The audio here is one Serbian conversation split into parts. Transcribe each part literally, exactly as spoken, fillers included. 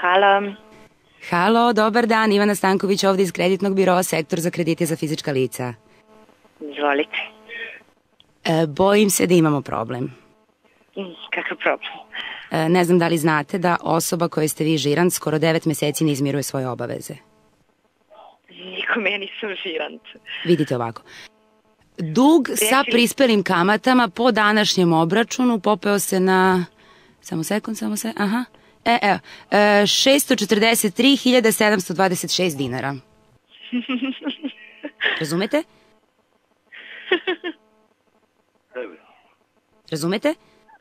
Halo. Halo, dobar dan, Ivana Stanković ovde iz Kreditnog biroa, sektor za kredite za fizička lica. Izvolite. E, bojim se da imamo problem. Mm, Kakav problem? E, ne znam da li znate da osoba koja ste vi žirant skoro devet meseci ne izmiruje svoje obaveze. Nikome ja nisam žirant. Vidite ovako. Dug sa prispelim kamatama po današnjem obračunu popeo se na... Samo sekund, samo se... Aha. E, evo, e, šesto četrdeset tri hiljade sedamsto dvadeset šest dinara. Razumete? Razumete?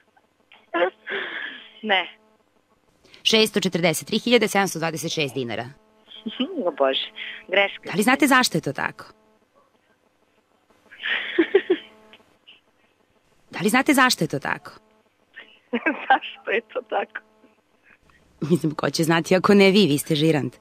Ne. šesto četrdeset tri hiljade sedamsto dvadeset šest dinara. O Bože, greška. Da li znate zašto je to tako? Da li znate zašto je to tako? Zašto je to tako? Mislim, ko će znati ako ne vi, vi ste žirant.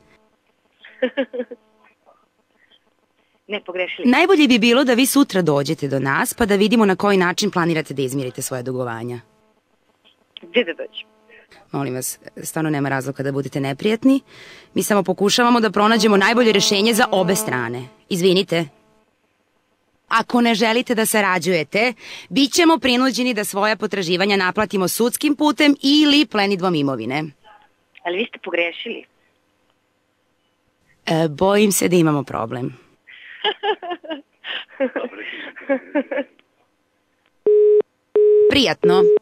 Ne, pogrešili. Najbolje bi bilo da vi sutra dođete do nas pa da vidimo na koji način planirate da izmirite svoje dugovanja. Gde da dođem? Molim vas, stvarno nema razloga da budete neprijatni. Mi samo pokušavamo da pronađemo najbolje rešenje za obe strane. Izvinite. Ako ne želite da sarađujete, bit ćemo prinuđeni da svoja potraživanja naplatimo sudskim putem ili plenidbom imovine. Ali vi ste pogrešili. E, bojim se da imamo problem. Prijatno.